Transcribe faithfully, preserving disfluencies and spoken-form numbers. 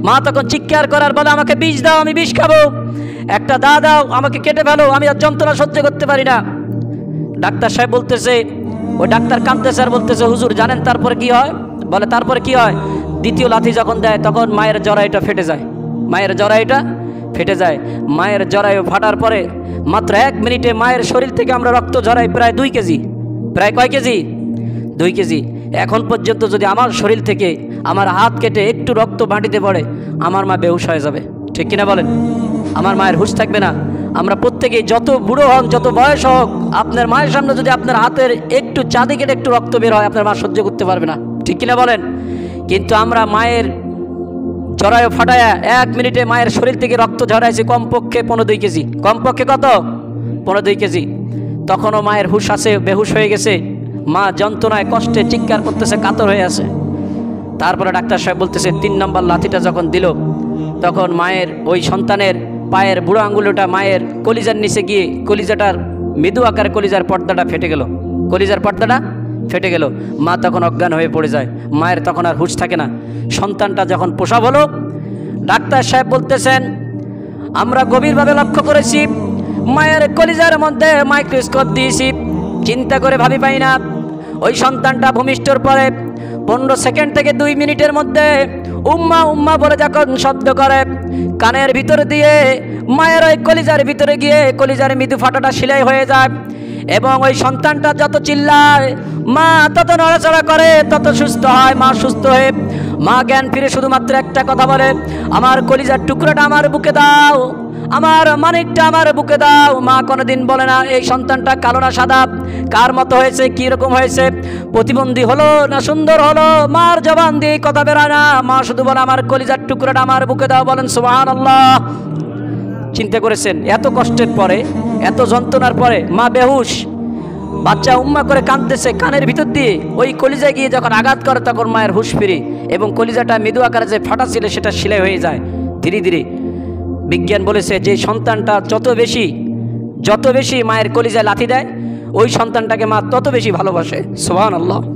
মা তখন চিৎকার করার বলে, আমাকে বিষ দাও, আমি বিষ খাবো, একটা দা দাও, আমাকে কেটে ফেলো, আমি আর যন্ত্রণা সহ্য করতে পারি না। ডাক্তার সাহেব বলতেছে, ওই ডাক্তার কাঁদতেছে আর বলতেছে, হুজুর জানেন তারপরে কি হয়? বলে তারপরে কি হয়? দ্বিতীয় লাথি যখন দেয় তখন মায়ের জরায়ুটা ফেটে যায়, মায়ের জরায়ুটা ফেটে যায়। মায়ের জরায়ু ফাটার পরে মাত্র এক মিনিটে মায়ের শরীর থেকে আমরা রক্ত ঝরাই প্রায় দুই কেজি। প্রায় কয় কেজি? দুই কেজি। এখন পর্যন্ত যদি আমার শরীর থেকে আমার হাত কেটে একটু রক্ত মাটিতে পড়ে, আমার মা বেহুশ হয়ে যাবে, ঠিক কিনা বলেন? আমার মায়ের হুঁশ থাকবে না। আমরা প্রত্যেকেই, যত বুড়ো হন, যত বয়স হোক, আপনার মায়ের সামনে যদি আপনার হাতের একটু চাঁদে কেটে একটু রক্ত বের হয়, আপনার মা সহ্য করতে পারবে না, ঠিক কিনা বলেন? কিন্তু আমরা মায়ের জরায়ু ফাটায়া এক মিনিটে মায়ের শরীর থেকে রক্ত ঝরাইছি কমপক্ষে পনেরো দুই কেজি। কমপক্ষে কত? পনেরো দুই কেজি। তখনও মায়ের হুঁশ আছে, বেহুশ হয়ে গেছে। মা যন্ত্রণায় কষ্টে চিৎকার করতেছে, কাতর হয়ে আছে। তারপরে ডাক্তার সাহেব বলতেছে, তিন নম্বর লাথিটা যখন দিল তখন মায়ের ওই সন্তানের পায়ের বুড়ো আঙ্গুলটা মায়ের কলিজার নিচে গিয়ে কলিজাটার মৃদু আকার কলিজার পর্দাটা ফেটে গেল, কলিজার পর্দাটা ফেটে গেল। মা তখন অজ্ঞান হয়ে পড়ে যায়, মায়ের তখন আর হুঁশ থাকে না। সন্তানটা যখন প্রসব হলো, ডাক্তার সাহেব বলতেছেন, আমরা গভীরভাবে লক্ষ্য করেছি মায়ের কলিজার মধ্যে মাইক্রোস্কোপ দিয়েছি, চিন্তা করে ভাবি পাই না ওই সন্তানটা ভূমিষ্ঠর পরে পনেরো সেকেন্ড থেকে দুই মিনিটের মধ্যে উম্মা উম্মা বলে যখন শব্দ করে, কানের ভিতরে দিয়ে মায়ের ওই কলিজার ভিতরে গিয়ে কলিজার মৃদু ফাটাটা সেলাই হয়ে যায় এবং ওই সন্তানটা যত চিল্লায় মা তত নড়াচড়া করে, তত সুস্থ হয়। মা সুস্থ হয়ে মা জ্ঞান ফিরে শুধুমাত্র একটা কথা বলে, আমার কলিজার টুকরাটা আমার বুকে দাও, আমার মানিকটা আমার বুকে দাও। মা কোনোদিন বলে না এই সন্তানটা কালো না সাদা, কার মতো হয়েছে, কীরকম হয়েছে, প্রতিবন্ধী হলো না সুন্দর হলো, মার জবান দিয়ে কথা বেরোয় না। মা শুধু বলে আমার কলিজার টুকরাটা আমার বুকে দাও। বলেন সুবহানাল্লাহ। চিন্তা করেছেন, এত কষ্টের পরে, এত যন্ত্রণার পরে মা বেহুশ, বাচ্চা উম্মা করে কাঁদতেছে, কানের ভিতর দিয়ে ওই কলিজায় গিয়ে যখন আঘাত করে তখন মায়ের হুঁশ ফিরে এবং কলিজাটা মৃদু আকারে যে ফাটা ছিল সেটা সেলাই হয়ে যায় ধীরে ধীরে। বিজ্ঞান বলেছে যে সন্তানটা যত বেশি যত বেশি মায়ের কলিজায় লাথি দেয়, ওই সন্তানটাকে মা তত বেশি ভালোবাসে। সুবহানাল্লাহ।